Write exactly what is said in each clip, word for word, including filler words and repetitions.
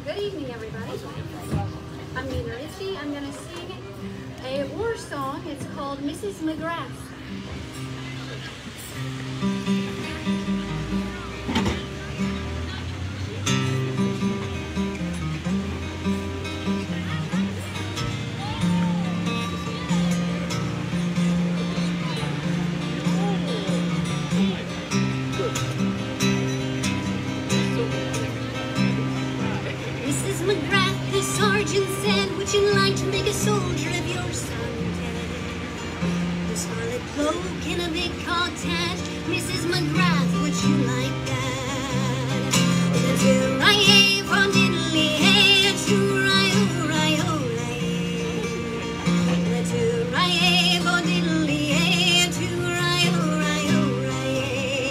Good evening, everybody. I'm Nina Ritchie. I'm going to sing a war song. It's called Missus McGrath. Missus McGrath, the sergeant said, would you like to make a soldier of your son dead? The scarlet cloak and a big cocked hat, Missus McGrath, would you like that? The do-ri-ay, from diddly-ay, to-ri-oh-ri-oh-ri-ay. The do-ri-ay, from diddly-ay, to-ri-oh-ri-oh-ri-ay.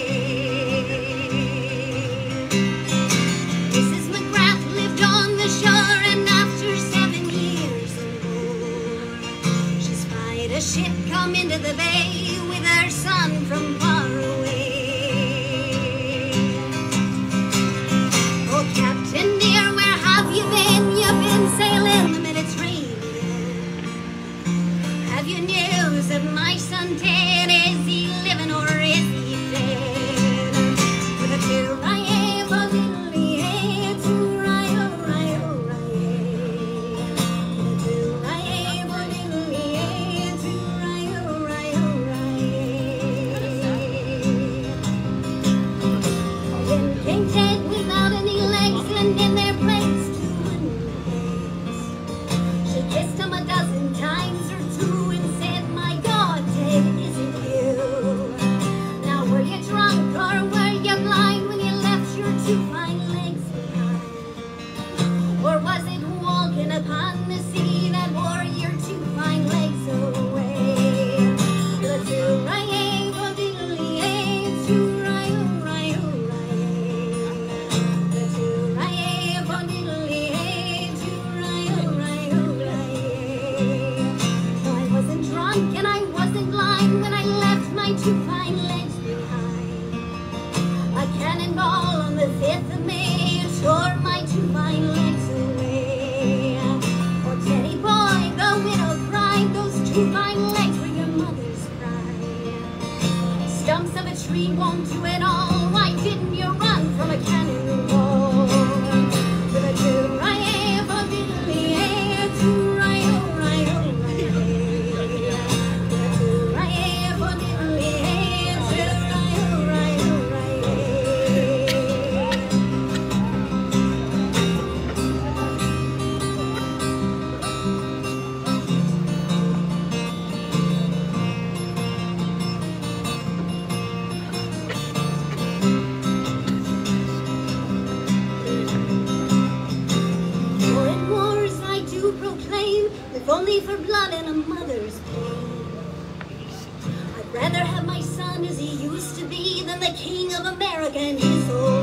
Missus McGrath lived on the shore, and after seven years and more, she spied a ship come into the bay with her son from far away. Oh, Captain dear, where have you been? You've been sailing the Mediterranean. Have you news of my son Ted? Is he living or is he dead? With a do-ri-ay, bo-diddly-ay, to-ri-oh-ri-oh-ri-ay. With a do-ri-ay, bo-diddly-ay, to-ri-oh-ri-oh-ri-ay. Then came Ted without any legs, and in their place two wooden pegs. She kissed him a dozen times or two and said, my God, Ted, is it you? Now were you drunk or were you blind when you left your two fine legs behind? Or was it walking upon the sea that wore your two fine legs away? The do-ri-ay, bo-diddly-ay, to-ri-oh-ri-oh-ri-ay. The do-ri-ay, bo-diddly-ay, to-ri-oh-ri-oh-ri-ay. No, I wasn't drunk and I wasn't blind when I left my two fine legs behind. A cannonball on the fifth of May tore my two fine legs away. Oh, Teddy boy, the widow cried, those two fine legs were your mother's pride. Stumps of a tree won't do it all. Why didn't you run from a cannonball? With a do-ri-ay, bo-diddly-ay, to-ri-oh-ri-oh-ri-ay. With a do-ri-ay, bo-diddly-ay, to-ri-oh-ri-oh-ri-ay. Foreign wars I do proclaim, if only for blood and a mother's pain. I'd rather have my son as he used to be than the king of America and his old